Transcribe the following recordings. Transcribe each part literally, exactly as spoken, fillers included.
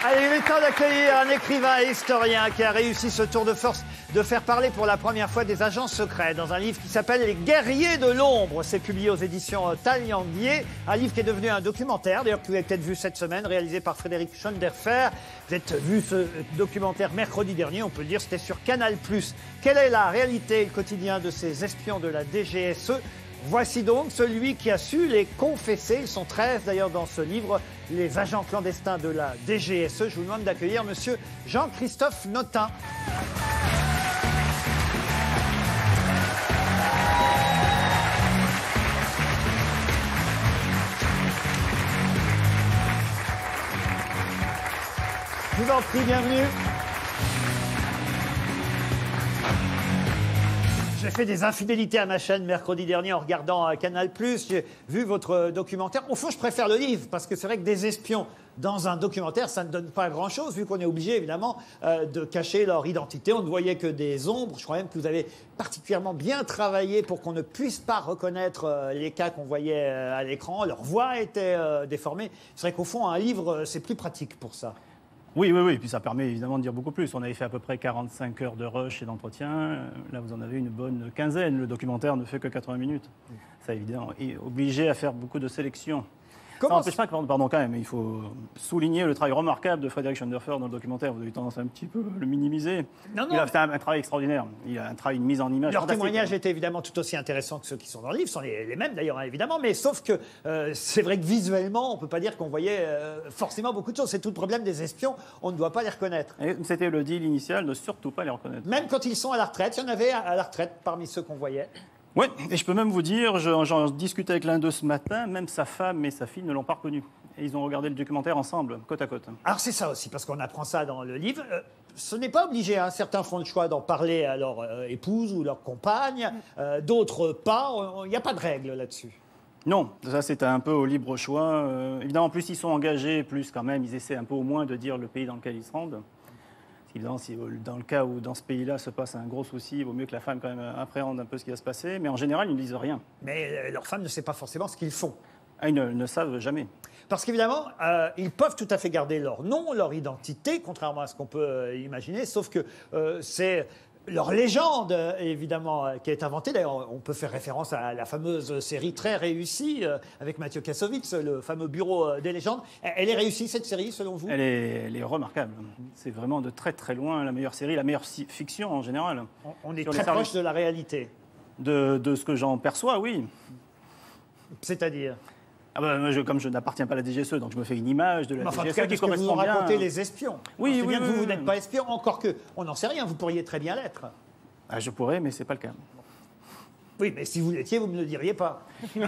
Allez, il est temps d'accueillir un écrivain et historien qui a réussi ce tour de force de faire parler pour la première fois des agents secrets dans un livre qui s'appelle Les Guerriers de l'Ombre. C'est publié aux éditions Taillandier, un livre qui est devenu un documentaire, d'ailleurs que vous avez peut-être vu cette semaine, réalisé par Frédéric Schoenderfer. Vous avez vu ce documentaire mercredi dernier, on peut le dire, c'était sur Canal plus. Quelle est la réalité et le quotidien de ces espions de la D G S E ? Voici donc celui qui a su les confesser. Ils sont treize d'ailleurs dans ce livre, les agents clandestins de la D G S E. Je vous demande d'accueillir monsieur Jean-Christophe Notin. Je vous en prie, bienvenue. J'ai fait des infidélités à ma chaîne mercredi dernier en regardant Canal plus. J'ai vu votre documentaire. Au fond, je préfère le livre parce que c'est vrai que des espions dans un documentaire, ça ne donne pas grand-chose vu qu'on est obligé évidemment euh, de cacher leur identité. On ne voyait que des ombres. Je crois même que vous avez particulièrement bien travaillé pour qu'on ne puisse pas reconnaître euh, les cas qu'on voyait euh, à l'écran. Leur voix était euh, déformée. C'est vrai qu'au fond, un livre, c'est plus pratique pour ça. Oui, oui, oui. Et puis ça permet évidemment de dire beaucoup plus. On avait fait à peu près quarante-cinq heures de rush et d'entretien. Là, vous en avez une bonne quinzaine. Le documentaire ne fait que quatre-vingts minutes. Ça, évidemment. Et obligé à faire beaucoup de sélection. Ça n'empêche pas que, pardon, quand même, il faut souligner le travail remarquable de Frédéric Schoenderfer dans le documentaire. Vous avez eu tendance à un petit peu le minimiser. Non, non. Il a fait un, un travail extraordinaire. Il a un travail, une mise en image. Leur témoignage était évidemment tout aussi intéressant que ceux qui sont dans le livre, ce sont les, les mêmes d'ailleurs, hein, évidemment, mais sauf que euh, c'est vrai que visuellement, on ne peut pas dire qu'on voyait euh, forcément beaucoup de choses. C'est tout le problème des espions, on ne doit pas les reconnaître. C'était le deal initial, ne surtout pas les reconnaître. Même quand ils sont à la retraite, il y en avait à la retraite parmi ceux qu'on voyait. Oui, et je peux même vous dire, j'en discutais avec l'un d'eux ce matin, même sa femme et sa fille ne l'ont pas reconnu. Et ils ont regardé le documentaire ensemble, côte à côte. Alors c'est ça aussi, parce qu'on apprend ça dans le livre. Euh, ce n'est pas obligé, hein. Certains font le choix d'en parler à leur euh, épouse ou leur compagne, euh, d'autres pas. Il n'y a pas de règle là-dessus. Non, ça c'est un peu au libre choix. Euh, évidemment, plus ils sont engagés, plus quand même ils essaient un peu au moins de dire le pays dans lequel ils se rendent. Évidemment, si dans le cas où dans ce pays-là se passe un gros souci, il vaut mieux que la femme quand même appréhende un peu ce qui va se passer. Mais en général, ils ne disent rien. Mais leur femme ne sait pas forcément ce qu'ils font. Ah, ils ne, ne savent jamais. Parce qu'évidemment, euh, ils peuvent tout à fait garder leur nom, leur identité, contrairement à ce qu'on peut euh, imaginer, sauf que euh, c'est leur légende, évidemment, euh, qui est inventée. D'ailleurs, on peut faire référence à la fameuse série très réussie euh, avec Mathieu Kassovitz, le fameux bureau euh, des légendes. Elle est réussie, cette série, selon vous ? Elle est, elle est remarquable. C'est vraiment de très très loin la meilleure série, la meilleure fiction en général. On, on est très proche de la réalité. De, de ce que j'en perçois, oui. C'est-à-dire ? Ah ben, je, comme je n'appartiens pas à la D G S E, donc je me fais une image de la enfin, D G S E en tout cas, qui correspond vous bien. Vous racontez les espions. Oui, c'est oui, bien oui, que vous, oui, vous n'êtes oui. pas espion, encore que on n'en sait rien. Vous pourriez très bien l'être. Ah, je pourrais, mais c'est pas le cas. Oui, mais si vous l'étiez, vous ne me le diriez pas.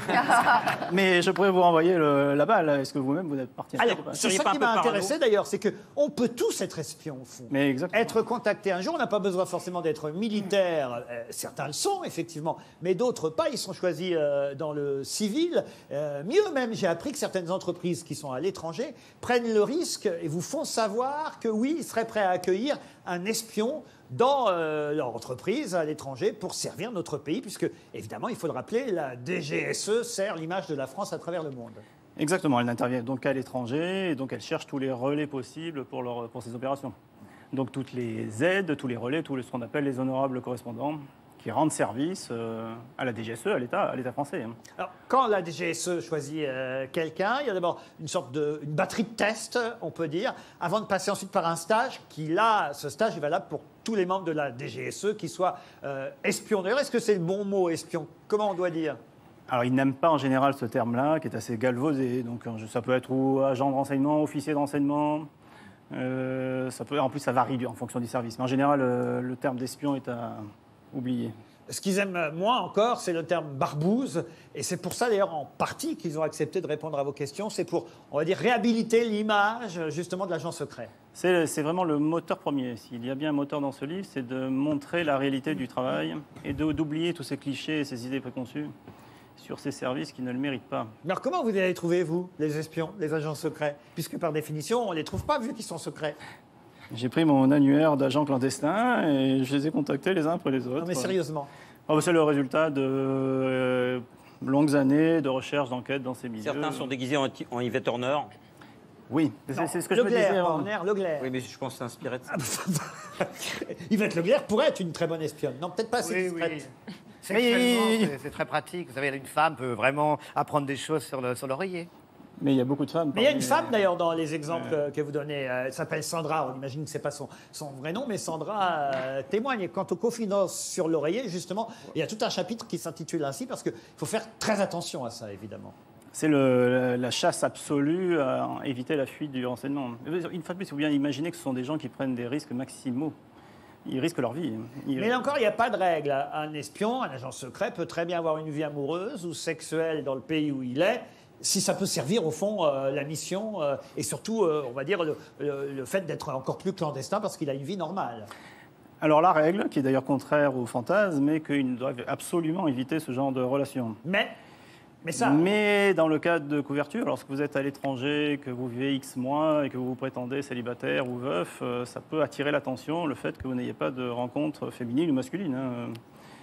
Mais je pourrais vous renvoyer le, la balle. Est-ce que vous-même, vous n'êtes parti à Alors, c'est ça qui m'a intéressé d'ailleurs, c'est qu'on peut tous être espions, au fond. Mais exactement. Être contacté un jour, on n'a pas besoin forcément d'être militaire. Euh, certains le sont, effectivement, mais d'autres pas. Ils sont choisis euh, dans le civil. Euh, mieux même, j'ai appris que certaines entreprises qui sont à l'étranger prennent le risque et vous font savoir que oui, ils seraient prêts à accueillir un espion dans euh, leur entreprise à l'étranger pour servir notre pays, puisque, évidemment, il faut le rappeler, la D G S E sert l'image de la France à travers le monde. Exactement, elle n'intervient donc qu'à l'étranger, et donc elle cherche tous les relais possibles pour, leur, pour ces opérations. Donc toutes les aides, tous les relais, tout ce qu'on appelle les honorables correspondants, qui rendent service euh, à la D G S E, à l'État, à l'État français. Alors, quand la D G S E choisit euh, quelqu'un, il y a d'abord une sorte de une batterie de tests, on peut dire, avant de passer ensuite par un stage qui, là, ce stage est valable pour tous les membres de la D G S E, qui soient euh, espions. D'ailleurs, est-ce que c'est le bon mot, espion ? Comment on doit dire ? Alors, ils n'aiment pas en général ce terme-là, qui est assez galvaudé. Donc, ça peut être ou agent de renseignement, officier de renseignement. Euh, ça peut, en plus, ça varie en fonction du service. Mais en général, euh, le terme d'espion est à oublier. Ce qu'ils aiment moins encore, c'est le terme barbouze. Et c'est pour ça, d'ailleurs, en partie, qu'ils ont accepté de répondre à vos questions. C'est pour, on va dire, réhabiliter l'image, justement, de l'agent secret. C'est, c'est vraiment le moteur premier. S'il y a bien un moteur dans ce livre, c'est de montrer la réalité du travail et de, d'oublier tous ces clichés et ces idées préconçues sur ces services qui ne le méritent pas. Mais alors, comment vous allez les trouver, vous, les espions, les agents secrets ? Puisque, par définition, on ne les trouve pas, vu qu'ils sont secrets. J'ai pris mon annuaire d'agents clandestins et je les ai contactés les uns après les autres. Non, mais sérieusement. Oh, c'est le résultat de euh, longues années de recherche, d'enquête dans ces milieux. Certains sont déguisés en, en Yvette Horner. Oui, c'est ce que je me disais. Leclerc, Leclerc. Oui, mais je pense s'inspirer de ça. Yvette Leclerc pourrait être une très bonne espionne. Non, peut-être pas assez oui, discrète. Oui. Sexuellement, c'est très pratique. Vous savez, une femme peut vraiment apprendre des choses sur l'oreiller. Sur Mais il y a beaucoup de femmes. Mais il y a une femme d'ailleurs dans les exemples euh... que vous donnez. Elle s'appelle Sandra. On imagine que ce n'est pas son, son vrai nom, mais Sandra euh, témoigne. Et quant aux confidences sur l'oreiller, justement, il y a tout un chapitre qui s'intitule ainsi parce qu'il faut faire très attention à ça, évidemment. C'est la, la chasse absolue à éviter la fuite du renseignement. Une fois de plus, il faut bien imaginer que ce sont des gens qui prennent des risques maximaux. Ils risquent leur vie. Ils... Mais là encore, il n'y a pas de règle. Un espion, un agent secret peut très bien avoir une vie amoureuse ou sexuelle dans le pays où il est, si ça peut servir au fond euh, la mission euh, et surtout, euh, on va dire, le, le, le fait d'être encore plus clandestin parce qu'il a une vie normale. Alors la règle, qui est d'ailleurs contraire au fantasme, est qu'ils doivent absolument éviter ce genre de relations. Mais... Mais, ça... Mais dans le cadre de couverture, lorsque vous êtes à l'étranger, que vous vivez X mois et que vous vous prétendez célibataire ou veuf, euh, ça peut attirer l'attention, le fait que vous n'ayez pas de rencontre féminine ou masculine. Hein.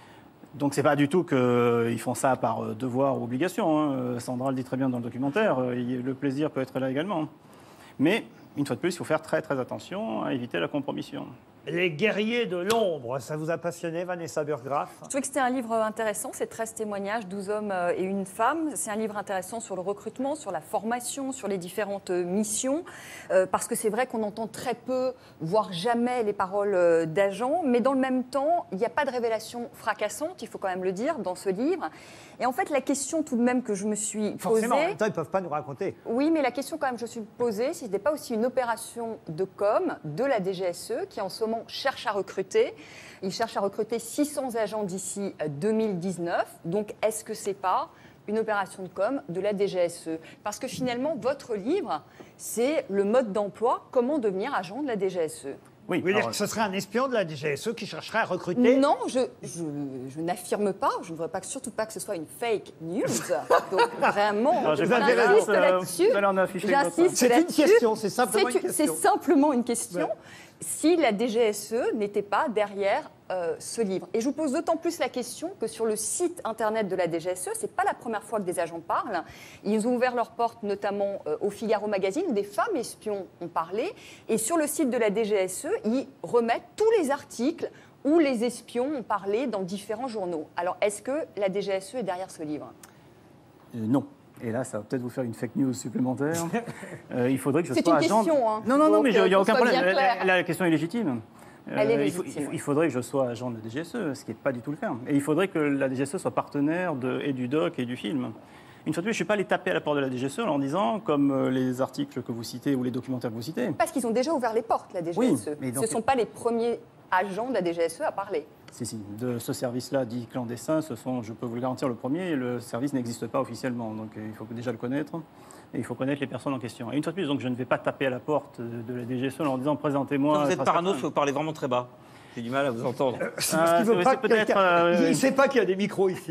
Donc c'est pas du tout qu'ils font ça par devoir ou obligation. Hein. Sandra le dit très bien dans le documentaire, le plaisir peut être là également. Mais, une fois de plus, il faut faire très très attention à éviter la compromission. Les guerriers de l'ombre, ça vous a passionné, Vanessa Burgraff? Je trouvais que c'était un livre intéressant, c'est treize témoignages, douze hommes et une femme. C'est un livre intéressant sur le recrutement, sur la formation, sur les différentes missions, euh, parce que c'est vrai qu'on entend très peu, voire jamais les paroles d'agents, mais dans le même temps, il n'y a pas de révélation fracassante, il faut quand même le dire, dans ce livre. Et en fait, la question tout de même que je me suis posée... Forcément, en même temps, ils ne peuvent pas nous raconter. Oui, mais la question quand même que je me suis posée, si ce n'était pas aussi une opération de com de la D G S E, qui en ce moment cherche à recruter. Il cherche à recruter six cents agents d'ici deux mille dix-neuf. Donc, est-ce que ce n'est pas une opération de com de la D G S E? Parce que finalement, votre livre, c'est le mode d'emploi, comment devenir agent de la D G S E. Oui, vous voulez dire que ce serait un espion de la D G S E qui chercherait à recruter? Non, je, je, je n'affirme pas. Je ne voudrais pas, surtout pas que ce soit une fake news. Donc vraiment, j'insiste là-dessus. C'est une question, c'est simplement une question. C'est simplement une question. Ouais. Si la D G S E n'était pas derrière euh, ce livre. Et je vous pose d'autant plus la question que sur le site internet de la D G S E, ce n'est pas la première fois que des agents parlent. Ils ont ouvert leurs portes notamment euh, au Figaro Magazine où des femmes espions ont parlé. Et sur le site de la D G S E, ils remettent tous les articles où les espions ont parlé dans différents journaux. Alors, est-ce que la D G S E est derrière ce livre? euh, Non. Et là, ça va peut-être vous faire une fake news supplémentaire. euh, il faudrait que je sois agent... C'est une question, hein. Non, non, non, mais il n'y a aucun problème. La, la, la question est légitime. Elle est euh, légitime. Il, faut, il faudrait que je sois agent de la D G S E, ce qui n'est pas du tout le cas. Et il faudrait que la D G S E soit partenaire de, et du doc et du film. Une fois de plus, je ne suis pas allé taper à la porte de la D G S E en disant, comme les articles que vous citez ou les documentaires que vous citez. Parce qu'ils ont déjà ouvert les portes, la D G S E. Oui, mais donc... Ce ne sont pas les premiers agents de la D G S E à parler. Si, si. De ce service-là dit clandestin, ce sont, je peux vous le garantir, le premier. Le service n'existe pas officiellement, donc il faut déjà le connaître. Et il faut connaître les personnes en question. Et une fois de plus, donc, je ne vais pas taper à la porte de la D G S E en leur disant « présentez-moi ». Vous êtes parano, vous parlez vraiment très bas. J'ai du mal à vous entendre. Euh, c'est parce qu'il veut pas que quelqu'un... euh... Il ne sait pas qu'il y a des micros ici.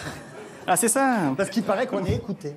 Ah, c'est ça. Parce qu'il paraît qu'on est écouté.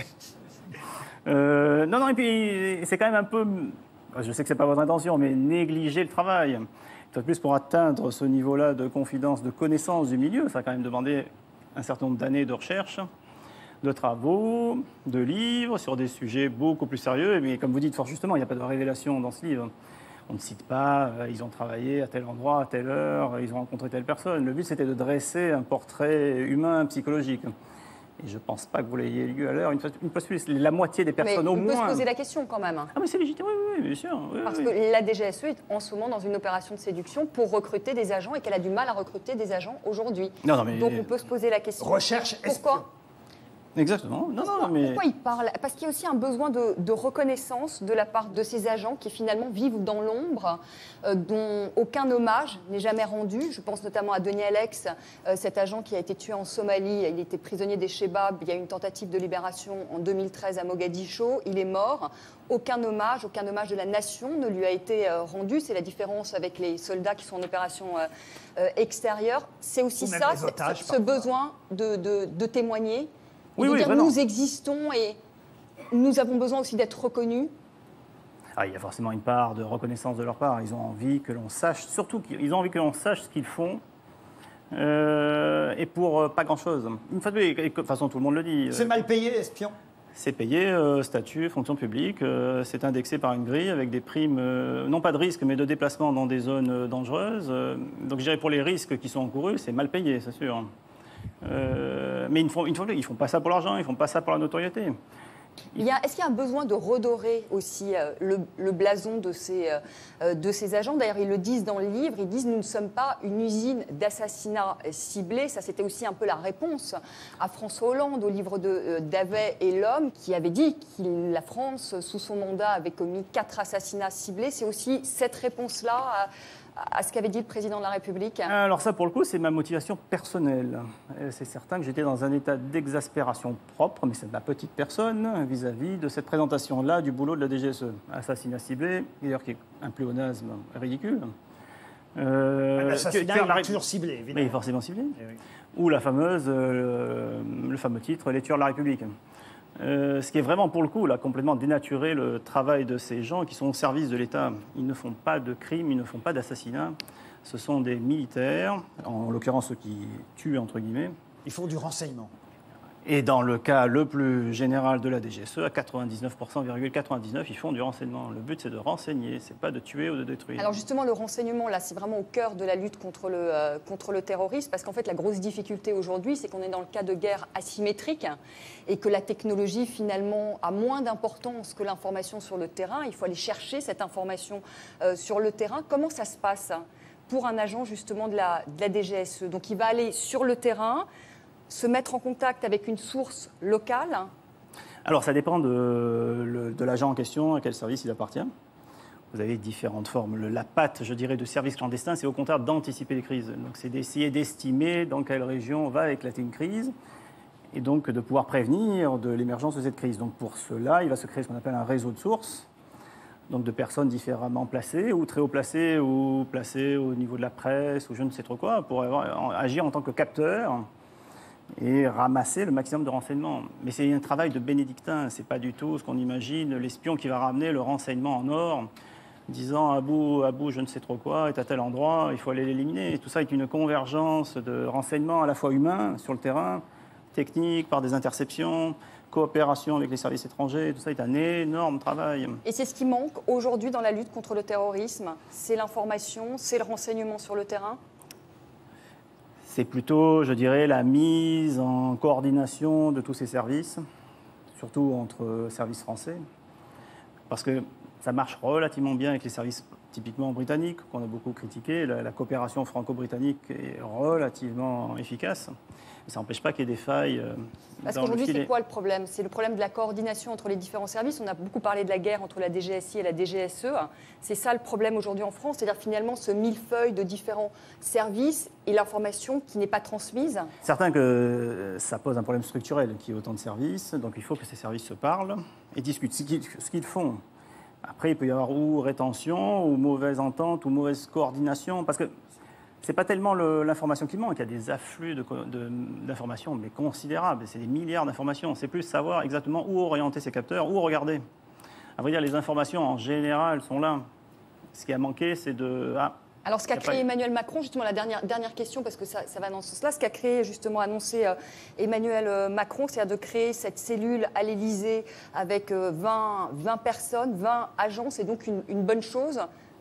euh, non, non, et puis c'est quand même un peu... Je sais que ce n'est pas votre intention, mais négliger le travail. De plus, pour atteindre ce niveau-là de confidence, de connaissance du milieu, ça a quand même demandé un certain nombre d'années de recherche, de travaux, de livres sur des sujets beaucoup plus sérieux. Mais comme vous dites fort justement, il n'y a pas de révélation dans ce livre. On ne cite pas, euh, ils ont travaillé à tel endroit, à telle heure, ils ont rencontré telle personne. Le but, c'était de dresser un portrait humain, psychologique. Et je ne pense pas que vous l'ayez lu à l'heure. Une fois, une fois de plus, la moitié des personnes mais au on moins... On peut se poser la question quand même. Ah mais c'est légitime, oui, oui, bien sûr. Oui, Parce oui. que la D G S E est en ce moment dans une opération de séduction pour recruter des agents et qu'elle a du mal à recruter des agents aujourd'hui. Non, non, mais... Donc on peut se poser la question. Recherche Pourquoi ? Exactement. Non, pourquoi, non, mais... pourquoi ils parlent? Parce qu'il y a aussi un besoin de, de reconnaissance de la part de ces agents qui finalement vivent dans l'ombre, euh, dont aucun hommage n'est jamais rendu. Je pense notamment à Denis Alex, euh, cet agent qui a été tué en Somalie. Il était prisonnier des Chebab. Il y a eu une tentative de libération en deux mille treize à Mogadiscio. Il est mort. Aucun hommage, aucun hommage de la nation ne lui a été euh, rendu. C'est la différence avec les soldats qui sont en opération euh, euh, extérieure. C'est aussi ça, otages, ce, ce besoin de, de, de témoigner. Et oui, de oui, dire vraiment. Nous existons et nous avons besoin aussi d'être reconnus. Ah, il y a forcément une part de reconnaissance de leur part. Ils ont envie que l'on sache, surtout qu'ils ont envie que l'on sache ce qu'ils font, euh, et pour euh, pas grand-chose. Une fois de plus, de toute façon, tout le monde le dit. C'est euh, mal payé, espion. C'est payé, euh, statut, fonction publique, euh, c'est indexé par une grille avec des primes, euh, non pas de risque, mais de déplacement dans des zones euh, dangereuses. Euh, donc je dirais pour les risques qui sont encourus, c'est mal payé, c'est sûr. Euh, mais ils ne font, ils ne font, ils font pas ça pour l'argent, ils ne font pas ça pour la notoriété. Il y a, est-ce qu'il y a un besoin de redorer aussi euh, le, le blason de ces, euh, de ces agents? D'ailleurs, ils le disent dans le livre, ils disent « Nous ne sommes pas une usine d'assassinats ciblés ». Ça, c'était aussi un peu la réponse à François Hollande au livre de euh, Davet et l'Homme, qui avait dit que la France, sous son mandat, avait commis quatre assassinats ciblés. C'est aussi cette réponse-là à, à ce qu'avait dit le président de la République. Alors ça, pour le coup, c'est ma motivation personnelle. C'est certain que j'étais dans un état d'exaspération propre, mais c'est de ma petite personne, vis-à-vis de cette présentation-là du boulot de la D G S E. Assassinat ciblé, d'ailleurs qui est un pléonasme ridicule. Euh, L'assassinat est toujours ciblé, évidemment. Mais forcément ciblé. Eh oui. Ou la fameuse, euh, le fameux titre, Les tueurs de la République. Euh, ce qui est vraiment, pour le coup, là, complètement dénaturé le travail de ces gens qui sont au service de l'État. Ils ne font pas de crimes, ils ne font pas d'assassinats. Ce sont des militaires, en l'occurrence ceux qui tuent, entre guillemets. Ils font du renseignement. Et dans le cas le plus général de la D G S E, à quatre-vingt-dix-neuf pour cent, quatre-vingt-dix-neuf, ils font du renseignement. Le but, c'est de renseigner, c'est pas de tuer ou de détruire. Alors justement, le renseignement, là, c'est vraiment au cœur de la lutte contre le, euh, contre le terrorisme, parce qu'en fait, la grosse difficulté aujourd'hui, c'est qu'on est dans le cas de guerre asymétrique et que la technologie, finalement, a moins d'importance que l'information sur le terrain. Il faut aller chercher cette information euh, sur le terrain. Comment ça se passe pour un agent, justement, de la, de la D G S E? Donc, il va aller sur le terrain, se mettre en contact avec une source locale? Alors, ça dépend de, de l'agent en question, à quel service il appartient. Vous avez différentes formes. Le, la patte, je dirais, de service clandestin, c'est au contraire d'anticiper les crises. Donc, c'est d'essayer d'estimer dans quelle région va éclater une crise et donc de pouvoir prévenir de l'émergence de cette crise. Donc, pour cela, il va se créer ce qu'on appelle un réseau de sources, donc de personnes différemment placées, ou très haut placées, ou placées au niveau de la presse, ou je ne sais trop quoi, pour avoir, agir en tant que capteur et ramasser le maximum de renseignements. Mais c'est un travail de bénédictin, c'est pas du tout ce qu'on imagine, l'espion qui va ramener le renseignement en or, disant Abou, Abou, je ne sais trop quoi, est à tel endroit, il faut aller l'éliminer. Tout ça est une convergence de renseignements à la fois humains sur le terrain, techniques, par des interceptions, coopération avec les services étrangers, tout ça est un énorme travail. Et c'est ce qui manque aujourd'hui dans la lutte contre le terrorisme, c'est l'information, c'est le renseignement sur le terrain? C'est plutôt, je dirais, la mise en coordination de tous ces services, surtout entre services français, parce que ça marche relativement bien avec les services typiquement britanniques, qu'on a beaucoup critiqué. La, la coopération franco-britannique est relativement efficace, mais ça n'empêche pas qu'il y ait des failles. Euh, Parce qu'aujourd'hui, c'est quoi le problème? C'est le problème de la coordination entre les différents services. On a beaucoup parlé de la guerre entre la D G S I et la D G S E. C'est ça le problème aujourd'hui en France, c'est-à-dire finalement ce millefeuille de différents services et l'information qui n'est pas transmise. Certain que ça pose un problème structurel, qu'il y ait autant de services, donc il faut que ces services se parlent et discutent ce qu'ils, ce qu'ils font. Après, il peut y avoir ou rétention, ou mauvaise entente, ou mauvaise coordination, parce que c'est pas tellement le, l'information qui manque, il y a des afflux de, de, d'informations, mais considérables, c'est des milliards d'informations. C'est plus savoir exactement où orienter ces capteurs, où regarder. À vrai dire, les informations en général sont là. Ce qui a manqué, c'est de... Ah, Alors, ce qu'a créé Emmanuel Macron, justement, la dernière, dernière question, parce que ça, ça va dans ce sens-là, ce qu'a créé, justement, annoncé euh, Emmanuel Macron, c'est-à-dire de créer cette cellule à l'Élysée avec euh, vingt, vingt personnes, vingt agents, c'est donc une, une bonne chose?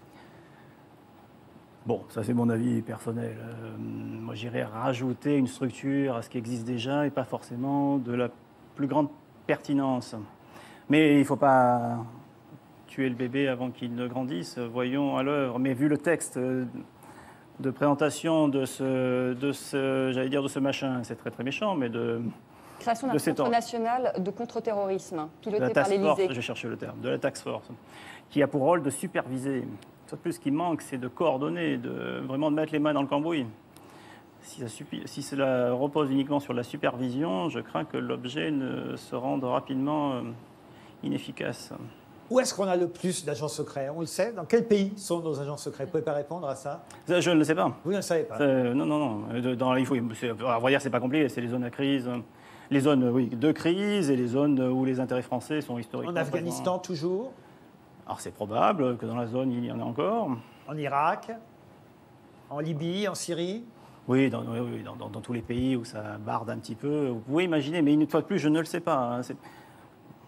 Bon, ça c'est mon avis personnel. Euh, moi j'irais rajouter une structure à ce qui existe déjà et pas forcément de la plus grande pertinence. Mais il ne faut pas tuer le bébé avant qu'il ne grandisse, voyons à l'œuvre. Mais vu le texte de présentation de ce, de ce, j'allais dire de ce machin, c'est très très méchant, mais de... Création d'un centre national de contre-terrorisme, piloté par l'Élysée. Je cherche le terme, de la task force, qui a pour rôle de superviser. Tout plus, ce qui manque, c'est de coordonner, de vraiment de mettre les mains dans le cambouis. Si, ça, si cela repose uniquement sur la supervision, je crains que l'objet ne se rende rapidement euh, inefficace. Où est-ce qu'on a le plus d'agents secrets? On le sait. Dans quel pays sont nos agents secrets? Vous ne pouvez pas répondre à ça? ça Je ne le sais pas. Vous ne le savez pas? euh, Non, non, non. Dans, il faut, à vrai dire, c'est pas compliqué. C'est les zones à crise, les zones oui, de crise et les zones où les intérêts français sont historiquement... En Afghanistan, toujours? Alors c'est probable que dans la zone, il y en ait encore. En Irak? En Libye? En Syrie? Oui, dans, oui, dans, dans, dans tous les pays où ça barde un petit peu. Vous pouvez imaginer, mais une fois de plus, je ne le sais pas. Hein.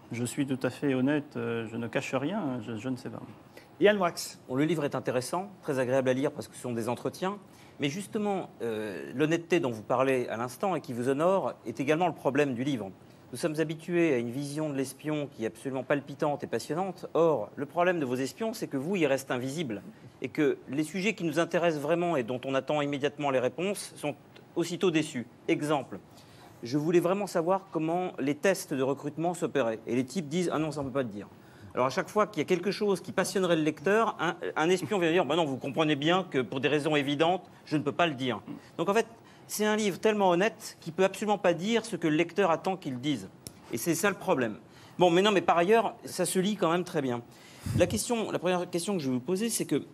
Je suis tout à fait honnête, euh, je ne cache rien, je, je ne sais pas. Yann Wax. Bon, le livre est intéressant, très agréable à lire parce que ce sont des entretiens. Mais justement, euh, l'honnêteté dont vous parlez à l'instant et qui vous honore est également le problème du livre. Nous sommes habitués à une vision de l'espion qui est absolument palpitante et passionnante. Or, le problème de vos espions, c'est que vous, ils restent invisibles. Et que les sujets qui nous intéressent vraiment et dont on attend immédiatement les réponses sont aussitôt déçus. Exemple, je voulais vraiment savoir comment les tests de recrutement s'opéraient. Et les types disent « Ah non, ça ne peut pas te dire ». Alors à chaque fois qu'il y a quelque chose qui passionnerait le lecteur, un, un espion vient dire bah « Non, vous comprenez bien que pour des raisons évidentes, je ne peux pas le dire ». Donc en fait, c'est un livre tellement honnête qu'il ne peut absolument pas dire ce que le lecteur attend qu'il dise. Et c'est ça le problème. Bon, mais non, mais par ailleurs, ça se lit quand même très bien. La, question, la première question que je vais vous poser, c'est que,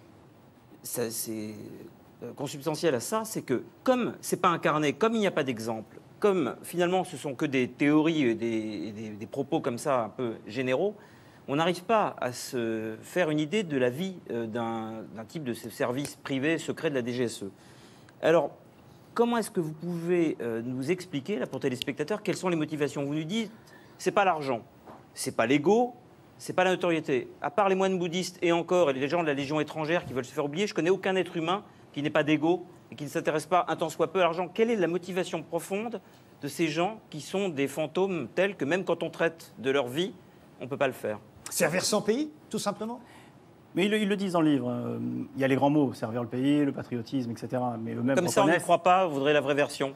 ça, c'est consubstantiel à ça, c'est que comme ce n'est pas incarné, comme il n'y a pas d'exemple, comme finalement ce sont que des théories et des, des, des propos comme ça un peu généraux, on n'arrive pas à se faire une idée de la vie euh, d'un type de service privé secret de la D G S E. Alors, comment est-ce que vous pouvez euh, nous expliquer, là, pour téléspectateurs, quelles sont les motivations? Vous nous dites, c'est pas l'argent, c'est pas l'ego, c'est pas la notoriété. À part les moines bouddhistes et encore, et les gens de la Légion étrangère qui veulent se faire oublier, je connais aucun être humain qui n'ait pas d'ego et qui ne s'intéresse pas un tant soit peu à l'argent. Quelle est la motivation profonde de ces gens qui sont des fantômes tels que même quand on traite de leur vie, on ne peut pas le faire? Servir son pays, tout simplement. Mais ils, ils le disent dans le livre. Euh, il y a les grands mots, servir le pays, le patriotisme, et cetera. Mais eux-mêmes Comme ça, on ne croit pas, vous voudrez la vraie version?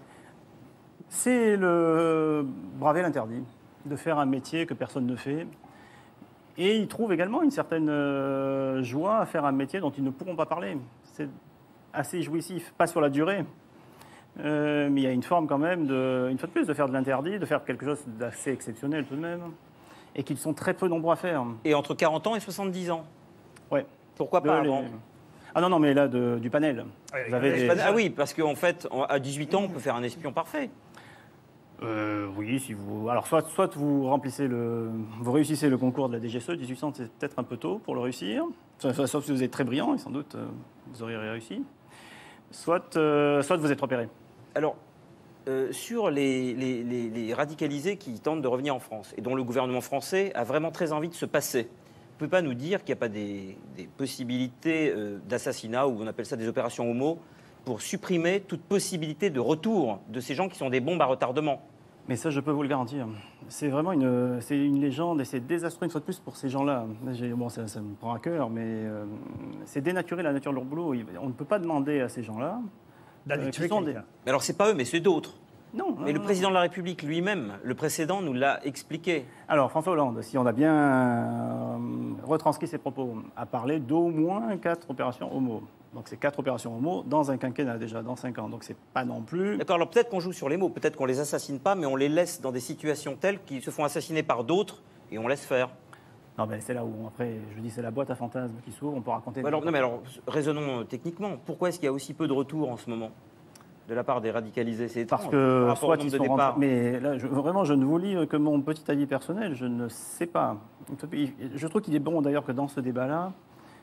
C'est le braver l'interdit, de faire un métier que personne ne fait. Et ils trouvent également une certaine euh, joie à faire un métier dont ils ne pourront pas parler. C'est assez jouissif, pas sur la durée. Euh, mais il y a une forme quand même, de, une fois de plus, de faire de l'interdit, de faire quelque chose d'assez exceptionnel tout de même. Et qu'ils sont très peu nombreux à faire. Et entre quarante ans et soixante-dix ans? Ouais. Pourquoi pas avant? Ah non, non, mais là, de, du panel. Vous avez des... des... Ah oui, parce qu'en fait, à dix-huit ans, on peut faire un espion parfait. Euh, oui, si vous... Alors, soit, soit vous remplissez le... Vous réussissez le concours de la D G S E, dix-huit ans, c'est peut-être un peu tôt pour le réussir. Sauf si vous êtes très brillant, et sans doute, euh, vous auriez réussi. Soit, euh, soit vous êtes repéré. Alors, Euh, sur les, les, les, les radicalisés qui tentent de revenir en France et dont le gouvernement français a vraiment très envie de se passer. Vous ne pouvez pas nous dire qu'il n'y a pas des, des possibilités euh, d'assassinat, ou on appelle ça des opérations homo, pour supprimer toute possibilité de retour de ces gens qui sont des bombes à retardement? Mais ça, je peux vous le garantir. C'est vraiment une, c'est une légende et c'est désastreux une fois de plus pour ces gens-là. Bon, ça, ça me prend à cœur, mais euh, c'est dénaturer la nature de leur boulot. On ne peut pas demander à ces gens-là d'aller tuer quelqu'un. Des... Mais alors, c'est pas eux, mais c'est d'autres. Non. Mais non, le président non. de la République lui-même, le précédent, nous l'a expliqué. Alors, François Hollande, si on a bien euh, retranscrit ses propos, a parlé d'au moins quatre opérations homo. Donc, c'est quatre opérations homo dans un quinquennat déjà, dans cinq ans. Donc, c'est pas non plus... D'accord, alors peut-être qu'on joue sur les mots, peut-être qu'on les assassine pas, mais on les laisse dans des situations telles qu'ils se font assassiner par d'autres et on laisse faire. Non, ben c'est là où, après, je dis, c'est la boîte à fantasmes qui s'ouvre, on peut raconter... Alors, non, mais alors, raisonnons techniquement. Pourquoi est-ce qu'il y a aussi peu de retours en ce moment de la part des radicalisés? C'est étrange. Parce que par soit au ils de sont départ. rentrés... Mais là, je, vraiment, je ne vous livre que mon petit avis personnel, je ne sais pas. Je trouve qu'il est bon, d'ailleurs, que dans ce débat-là,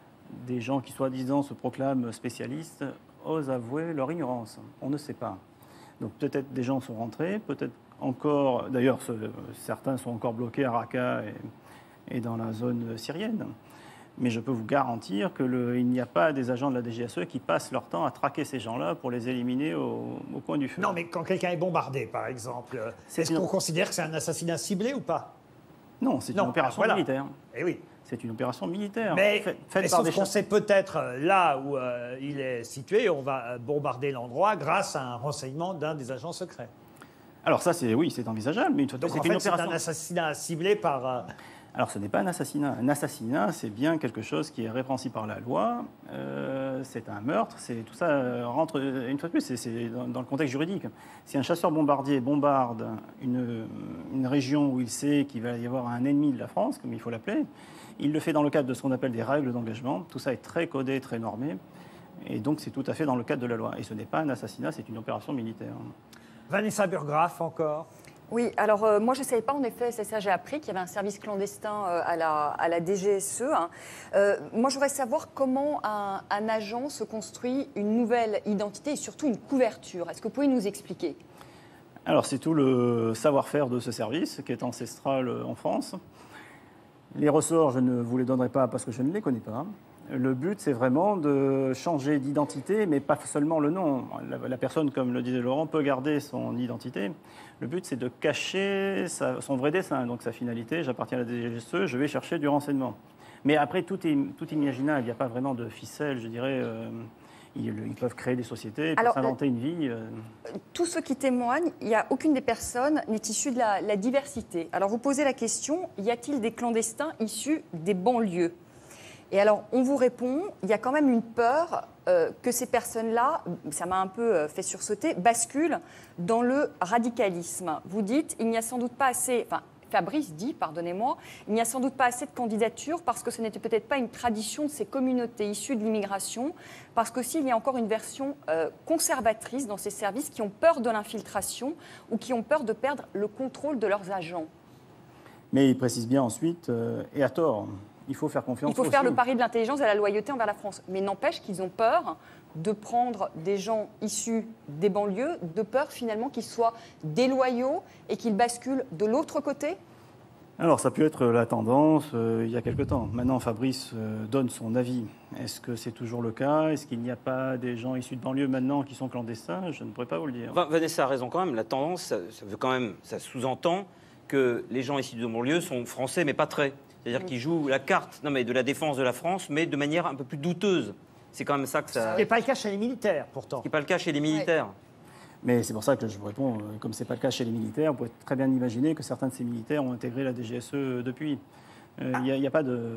des gens qui, soi-disant, se proclament spécialistes, osent avouer leur ignorance. On ne sait pas. Donc peut-être des gens sont rentrés, peut-être encore... D'ailleurs, ce, certains sont encore bloqués à Raqqa et, et dans la zone syrienne. Mais je peux vous garantir qu'il n'y a pas des agents de la D G S E qui passent leur temps à traquer ces gens-là pour les éliminer au, au coin du feu. Non, mais quand quelqu'un est bombardé, par exemple, est-ce une... qu'on considère que c'est un assassinat ciblé ou pas? Non, c'est une opération voilà. militaire. Eh oui. C'est une opération militaire. Mais, fait, mais sauf qu'on sait peut-être là où euh, il est situé, on va bombarder l'endroit grâce à un renseignement d'un des agents secrets. Alors ça, c'est oui, c'est envisageable, mais une fois de Donc plus, en c'est fait, une c'est opération. un assassinat ciblé par... Euh... Alors ce n'est pas un assassinat. Un assassinat, c'est bien quelque chose qui est répréhensible par la loi. Euh, c'est un meurtre. C'est tout ça euh, rentre une fois de plus. C'est dans, dans le contexte juridique. Si un chasseur bombardier bombarde une, une région où il sait qu'il va y avoir un ennemi de la France, comme il faut l'appeler, il le fait dans le cadre de ce qu'on appelle des règles d'engagement. Tout ça est très codé, très normé, et donc c'est tout à fait dans le cadre de la loi. Et ce n'est pas un assassinat, c'est une opération militaire. Vanessa Burgraff encore. Oui, alors euh, moi je ne savais pas en effet, c'est ça j'ai appris qu'il y avait un service clandestin euh, à, la, à la D G S E. Hein. Euh, moi je voudrais savoir comment un, un agent se construit une nouvelle identité et surtout une couverture. Est-ce que vous pouvez nous expliquer ? Alors, c'est tout le savoir-faire de ce service qui est ancestral en France. Les ressorts, je ne vous les donnerai pas parce que je ne les connais pas. Le but, c'est vraiment de changer d'identité, mais pas seulement le nom. La, la personne, comme le disait Laurent, peut garder son identité. Le but, c'est de cacher sa, son vrai dessin, donc sa finalité. J'appartiens à la D G S E, je vais chercher du renseignement. Mais après, tout est, tout est imaginable. Il n'y a pas vraiment de ficelle, je dirais. Euh, ils, ils peuvent créer des sociétés, ils peuvent s'inventer une vie. Euh... Tous ceux qui témoignent, il n'y a aucune des personnes n'est issue de la, la diversité. Alors, vous posez la question, y a-t-il des clandestins issus des banlieues ? Et alors, on vous répond, il y a quand même une peur euh, que ces personnes-là, ça m'a un peu euh, fait sursauter, basculent dans le radicalisme. Vous dites, il n'y a sans doute pas assez, enfin, Fabrice dit, pardonnez-moi, il n'y a sans doute pas assez de candidatures parce que ce n'était peut-être pas une tradition de ces communautés issues de l'immigration, parce qu'aussi, il y a encore une version euh, conservatrice dans ces services qui ont peur de l'infiltration ou qui ont peur de perdre le contrôle de leurs agents. Mais il précise bien ensuite, euh, et à tort, il faut faire confiance. Il faut aussi. faire le pari de l'intelligence et de la loyauté envers la France. Mais n'empêche qu'ils ont peur de prendre des gens issus des banlieues, de peur finalement qu'ils soient déloyaux et qu'ils basculent de l'autre côté. Alors, ça peut être la tendance euh, il y a quelque temps. Maintenant, Fabrice euh, donne son avis. Est-ce que c'est toujours le cas? Est-ce qu'il n'y a pas des gens issus de banlieue maintenant qui sont clandestins? Je ne pourrais pas vous le dire. Enfin, Vanessa a raison quand même. La tendance, ça, ça veut quand même, ça sous-entend que les gens issus de banlieue sont français, mais pas très. C'est-à-dire qu'ils jouent la carte non, mais de la défense de la France, mais de manière un peu plus douteuse. C'est quand même ça que ça... Ce n'est pas le cas chez les militaires, pourtant. Ce n'est pas le cas chez les militaires. Ouais. Mais c'est pour ça que je vous réponds, comme ce n'est pas le cas chez les militaires, vous pouvez très bien imaginer que certains de ces militaires ont intégré la D G S E depuis. Il euh, n'y a, a pas de...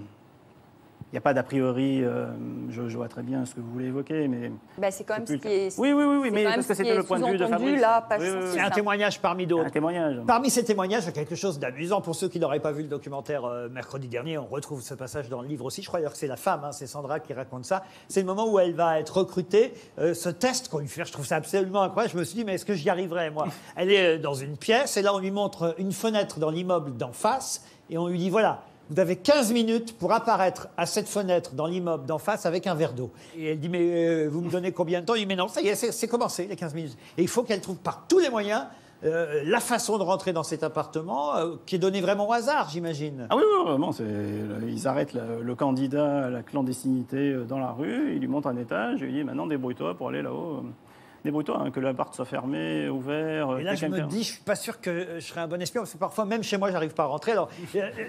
Il n'y a pas d'a priori, euh, je, je vois très bien ce que vous voulez évoquer, mais... Ben, c'est quand même ce qui est... Oui, oui, oui, oui mais parce que c'était le point de vue de Fabrice. Là, pas oui, oui, oui. C'est un témoignage parmi d'autres. Un témoignage. Parmi ces témoignages, il y a quelque chose d'amusant. Pour ceux qui n'auraient pas vu le documentaire euh, mercredi dernier, on retrouve ce passage dans le livre aussi. Je crois d'ailleurs que c'est la femme, hein, c'est Sandra qui raconte ça. C'est le moment où elle va être recrutée. Euh, ce test qu'on lui fait, je trouve ça absolument incroyable. Je me suis dit, mais est-ce que j'y arriverai, moi? Elle est dans une pièce et là, on lui montre une fenêtre dans l'immeuble d'en face et on lui dit, voilà... Vous avez quinze minutes pour apparaître à cette fenêtre dans l'immeuble d'en face avec un verre d'eau. Et elle dit, mais euh, vous me donnez combien de temps? Il dit, mais non, ça y est, c'est commencé, les quinze minutes. Et il faut qu'elle trouve par tous les moyens euh, la façon de rentrer dans cet appartement, euh, qui est donnée vraiment au hasard, j'imagine. Ah oui, oui, vraiment. Ils arrêtent le, le candidat à la clandestinité dans la rue, ils lui montent un étage, et il dit, maintenant débrouille-toi pour aller là-haut. Débrouille-toi, hein, que l'appart soit fermé, ouvert. Et là, je me dis, je suis pas sûr que je serais un bon espion, parce que parfois, même chez moi, j'arrive pas à rentrer. Alors,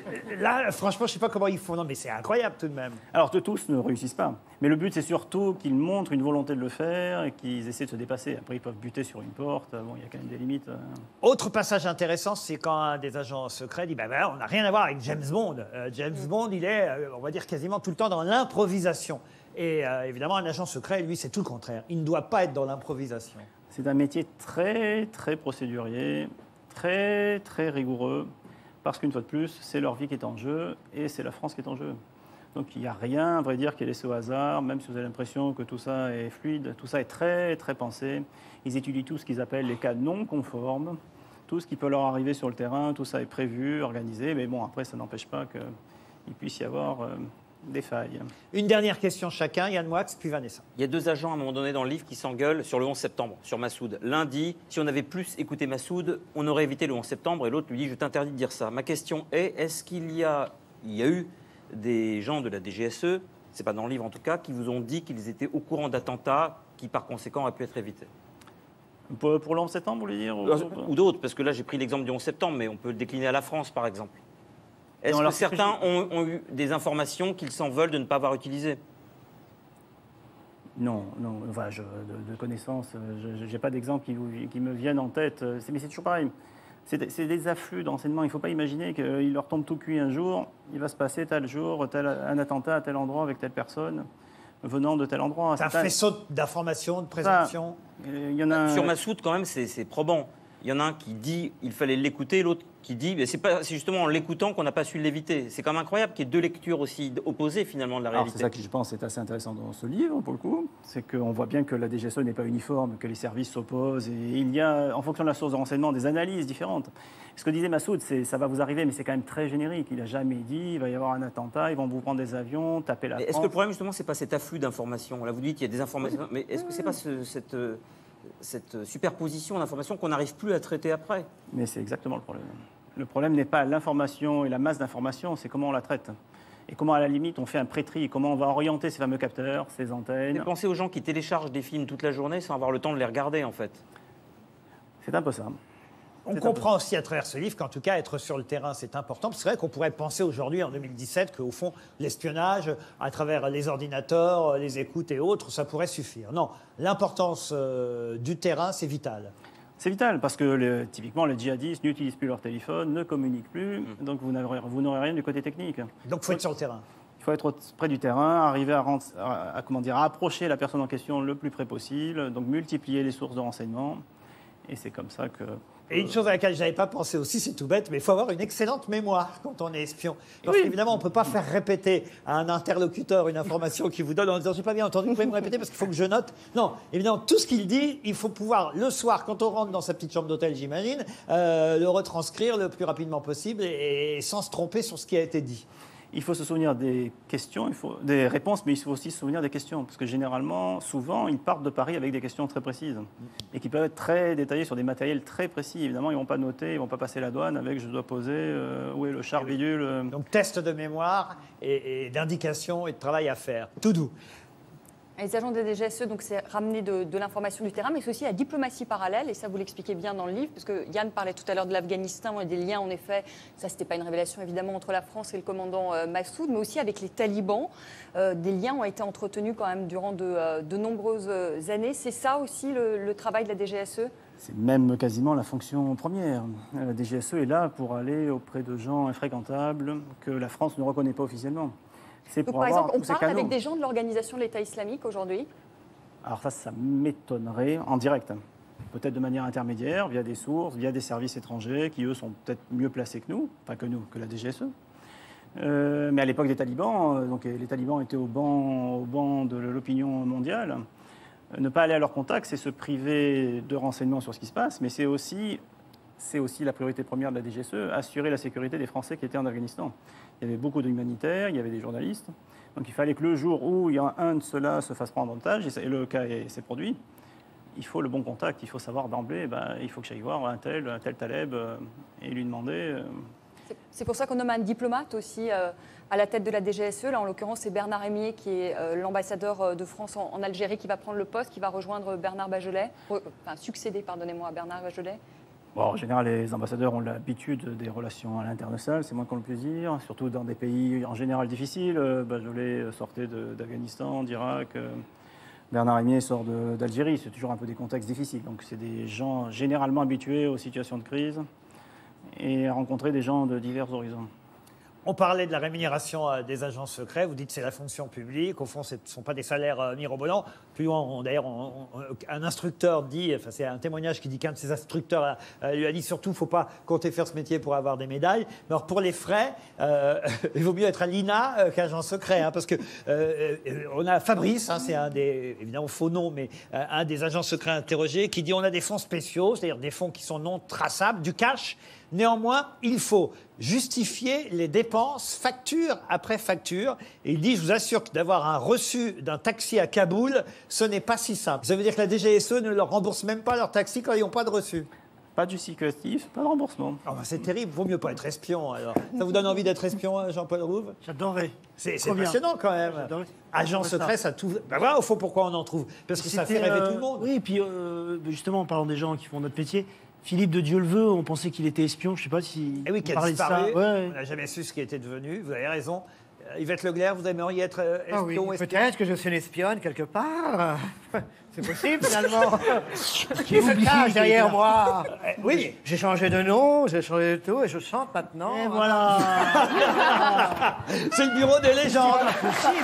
là, franchement, je sais pas comment ils font. Non, mais c'est incroyable tout de même. Alors, tous ne réussissent pas. Mais le but, c'est surtout qu'ils montrent une volonté de le faire et qu'ils essaient de se dépasser. Après, ils peuvent buter sur une porte. Bon, il y a quand même des limites. Autre passage intéressant, c'est quand un des agents secrets dit, bah, bah, on n'a rien à voir avec James Bond. Euh, James mmh. Bond, il est, euh, on va dire, quasiment tout le temps dans l'improvisation. Et euh, évidemment, un agent secret, lui, c'est tout le contraire. Il ne doit pas être dans l'improvisation. C'est un métier très, très procédurier, très, très rigoureux, parce qu'une fois de plus, c'est leur vie qui est en jeu et c'est la France qui est en jeu. Donc il n'y a rien, à vrai dire, qui est laissé au hasard, même si vous avez l'impression que tout ça est fluide, tout ça est très, très pensé. Ils étudient tout ce qu'ils appellent les cas non conformes, tout ce qui peut leur arriver sur le terrain, tout ça est prévu, organisé, mais bon, après, ça n'empêche pas qu'il puisse y avoir... Euh, des failles. Une dernière question chacun, Yann Moix, puis Vanessa. Il y a deux agents à un moment donné dans le livre qui s'engueulent sur le onze septembre, sur Massoud. L'un dit, si on avait plus écouté Massoud, on aurait évité le onze septembre, et l'autre lui dit, je t'interdis de dire ça. Ma question est, est-ce qu'il y a, il y a eu des gens de la D G S E, c'est pas dans le livre en tout cas, qui vous ont dit qu'ils étaient au courant d'attentats qui par conséquent auraient pu être évités? Pour, pour le onze septembre, vous voulez dire? Ou, ou d'autres, parce que là j'ai pris l'exemple du onze septembre, mais on peut le décliner à la France par exemple. Est-ce que certains ont, ont eu des informations qu'ils s'en veulent de ne pas avoir utilisées? Non, non, enfin, je, de, de connaissance, je n'ai pas d'exemple qui, qui me viennent en tête. Mais c'est toujours pareil. C'est des afflux d'enseignements. Il ne faut pas imaginer qu'il leur tombe tout cuit un jour. Il va se passer tel jour, tel, un attentat à tel endroit avec telle personne, venant de tel endroit. C'est un faisceau d'informations, de présomptions. Il y en a... Sur Massoud, quand même, c'est probant. Il y en a un qui dit il fallait l'écouter, l'autre qui dit c'est justement en l'écoutant qu'on n'a pas su l'éviter. C'est quand même incroyable qu'il y ait deux lectures aussi opposées finalement de la réalité. C'est ça que je pense est assez intéressant dans ce livre pour le coup, c'est qu'on voit bien que la D G S E n'est pas uniforme, que les services s'opposent et il y a en fonction de la source de renseignement des analyses différentes. Ce que disait Massoud, c'est ça va vous arriver, mais c'est quand même très générique. Il n'a jamais dit il va y avoir un attentat, ils vont vous prendre des avions, taper la France. Est-ce que le problème justement c'est pas cet afflux d'informations? Là vous dites il y a des informations, mais est-ce que c'est pas ce, cette cette superposition d'informations qu'on n'arrive plus à traiter après. Mais c'est exactement le problème. Le problème n'est pas l'information et la masse d'informations, c'est comment on la traite. Et comment, à la limite, on fait un pré-tri, comment on va orienter ces fameux capteurs, ces antennes. Et pensez aux gens qui téléchargent des films toute la journée sans avoir le temps de les regarder, en fait. C'est un peu ça. On comprend aussi à travers ce livre qu'en tout cas, être sur le terrain, c'est important. C'est vrai qu'on pourrait penser aujourd'hui, en deux mille dix-sept, qu'au fond, l'espionnage, à travers les ordinateurs, les écoutes et autres, ça pourrait suffire. Non, l'importance euh, du terrain, c'est vital. C'est vital, parce que le, typiquement, les djihadistes n'utilisent plus leur téléphone, ne communiquent plus, mmh. donc vous n'aurez, vous n'aurez rien du côté technique. Donc il faut être sur le terrain. Il faut être près du terrain, arriver à, rendre, à, à, comment dire, à approcher la personne en question le plus près possible, donc multiplier les sources de renseignements, et c'est comme ça que... Et une chose à laquelle je n'avais pas pensé aussi, c'est tout bête, mais il faut avoir une excellente mémoire quand on est espion. Parce oui. qu'évidemment, on ne peut pas faire répéter à un interlocuteur une information qu'il vous donne en disant « je n'ai pas bien entendu, vous pouvez me répéter parce qu'il faut que je note ». Non, évidemment, tout ce qu'il dit, il faut pouvoir, le soir, quand on rentre dans sa petite chambre d'hôtel, j'imagine, euh, le retranscrire le plus rapidement possible et, et sans se tromper sur ce qui a été dit. Il faut se souvenir des questions, il faut, des réponses, mais il faut aussi se souvenir des questions. Parce que généralement, souvent, ils partent de Paris avec des questions très précises et qui peuvent être très détaillées sur des matériels très précis. Évidemment, ils ne vont pas noter, ils ne vont pas passer la douane avec « je dois poser euh, où est le char bidule euh. ». Donc, test de mémoire et, et d'indication et de travail à faire. Tout doux. Les agents des D G S E, donc c'est ramener de, de l'information du terrain, mais c'est aussi la diplomatie parallèle, et ça vous l'expliquez bien dans le livre, parce que Yann parlait tout à l'heure de l'Afghanistan et des liens, en effet, ça c'était pas une révélation évidemment entre la France et le commandant euh, Massoud, mais aussi avec les talibans. Euh, des liens ont été entretenus quand même durant de, euh, de nombreuses années. C'est ça aussi le, le travail de la D G S E ? C'est même quasiment la fonction première. La D G S E est là pour aller auprès de gens infréquentables que la France ne reconnaît pas officiellement. Donc, par exemple, on parle avec des gens de l'organisation de l'État islamique aujourd'hui ? Alors ça, ça m'étonnerait en direct. Peut-être de manière intermédiaire, via des sources, via des services étrangers qui, eux, sont peut-être mieux placés que nous, pas que nous, que la D G S E. Euh, mais à l'époque des talibans, donc les talibans étaient au banc, au banc de l'opinion mondiale. Ne pas aller à leur contact, c'est se priver de renseignements sur ce qui se passe, mais c'est aussi... C'est aussi la priorité première de la D G S E, assurer la sécurité des Français qui étaient en Afghanistan. Il y avait beaucoup d'humanitaires, il y avait des journalistes. Donc il fallait que le jour où il y a un de ceux-là se fasse prendre en otage, et le cas s'est produit, il faut le bon contact, il faut savoir d'emblée, ben, il faut que j'aille voir un tel, un tel Taleb, euh, et lui demander... Euh... C'est pour ça qu'on nomme un diplomate aussi euh, à la tête de la D G S E. Là, en l'occurrence, c'est Bernard Emié, qui est euh, l'ambassadeur de France en, en Algérie, qui va prendre le poste, qui va rejoindre Bernard Bachelet, euh, enfin succéder, pardonnez-moi, à Bernard Bachelet. Bon, en général, les ambassadeurs ont l'habitude des relations à l'international, c'est moins qu'on le puisse dire, surtout dans des pays en général difficiles. Bachelet sortait d'Afghanistan, d'Irak, Bernard Emié sort d'Algérie, c'est toujours un peu des contextes difficiles. Donc c'est des gens généralement habitués aux situations de crise et à rencontrer des gens de divers horizons. On parlait de la rémunération des agents secrets. Vous dites que c'est la fonction publique. Au fond, ce ne sont pas des salaires mirobolants. Plus loin, d'ailleurs, un instructeur dit, enfin, c'est un témoignage qui dit qu'un de ses instructeurs lui a dit surtout, il ne faut pas compter faire ce métier pour avoir des médailles. Mais alors, pour les frais, euh, il vaut mieux être à l'I N A qu'agent secret. Hein, parce que euh, on a Fabrice, hein, c'est un des, évidemment, faux nom, mais euh, un des agents secrets interrogés, qui dit on a des fonds spéciaux, c'est-à-dire des fonds qui sont non traçables, du cash. Néanmoins, il faut justifier les dépenses facture après facture. Et il dit, je vous assure que d'avoir un reçu d'un taxi à Kaboul, ce n'est pas si simple. Ça veut dire que la D G S E ne leur rembourse même pas leur taxi quand ils n'ont pas de reçu. Pas de justificatif, pas de remboursement. Oh ben c'est terrible, vaut mieux pas être espion. Alors. Ça vous donne envie d'être espion, Jean-Paul Rouve? J'adorerais. C'est passionnant quand même. Agent secret, ça tout. Ben voilà, au fond, pourquoi on en trouve? Parce que ça fait rêver euh, tout le monde. Oui, et puis euh, justement, en parlant des gens qui font notre métier, Philippe de Dieuleveux, on pensait qu'il était espion, je ne sais pas si... Et oui, qui a disparu, ouais. On n'a jamais su ce qui était devenu, vous avez raison. Euh, Yvette Leclerc, vous aimeriez être euh, espion, ah oui, espion peut-être que je suis une espionne quelque part. C'est possible, finalement. Qui se cache derrière moi? Oui, j'ai changé de nom, j'ai changé de tout, et je chante maintenant. Et voilà. C'est le bureau des légendes. C'est possible,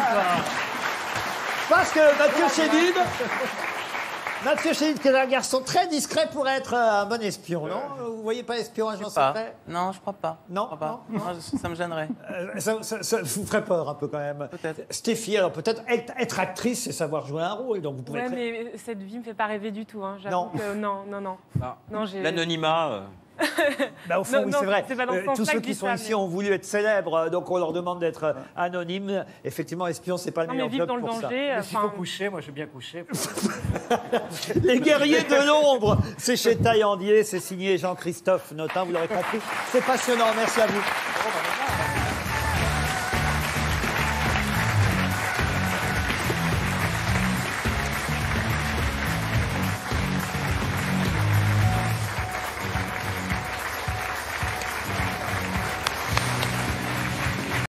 Je pense que Mathieu Chédid... Mathieu Chédid, qui est un garçon très discret pour être un bon espion, non? Vous voyez pas espion, agent secret? Non, je crois pas. Non, je crois pas. non, non. Non, ça me gênerait. Euh, ça, ça, ça vous ferait peur un peu quand même. Peut-être. Stéphie, alors peut-être être, être actrice, c'est savoir jouer un rôle, donc vous pouvez. Ouais, très... mais cette vie me fait pas rêver du tout. Hein. Non. Que, non, non, non. Ah. non L'anonymat. Euh... Bah, au fond, Non, oui, non, c'est vrai. c'est pas dans ce Euh, sens-là tous ceux que qui je dis sont ça, ici mais- ont voulu être célèbres, euh, donc on leur demande d'être euh, anonymes. Effectivement, espion, c'est pas le Non, mais meilleur vivre job dans le pour ça. danger. Mais s'il faut enfin, coucher, moi je vais bien coucher. Les guerriers de l'ombre, c'est chez Taillandier, c'est signé Jean-Christophe Notin, vous l'aurez compris. C'est passionnant, merci à vous.